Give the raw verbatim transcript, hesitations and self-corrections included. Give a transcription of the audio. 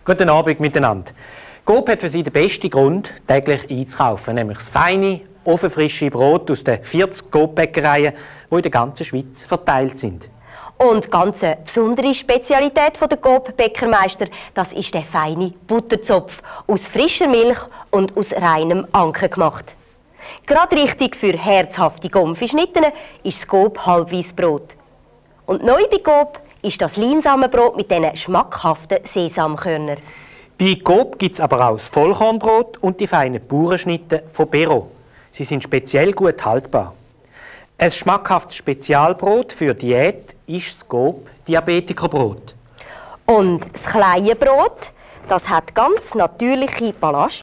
Guten Abend miteinander. Coop hat für Sie den besten Grund, täglich einzukaufen, nämlich das feine, ofenfrische Brot aus den vierzig Coop-Bäckereien, die in der ganzen Schweiz verteilt sind. Und ganz eine besondere Spezialität der Coop-Bäckermeister, das ist der feine Butterzopf, aus frischer Milch und aus reinem Anken gemacht. Gerade richtig für herzhafte Gomfischnitten ist das Coop Halbweissbrot. Und neu bei Coop ist das Leinsamenbrot mit diesen schmackhaften Sesamkörnern. Bei Coop gibt es aber auch das Vollkornbrot und die feinen Bauernschnitte von Bero. Sie sind speziell gut haltbar. Ein schmackhaftes Spezialbrot für Diät ist das Coop Diabetikerbrot. Und das kleine Brot, das hat ganz natürliche Ballast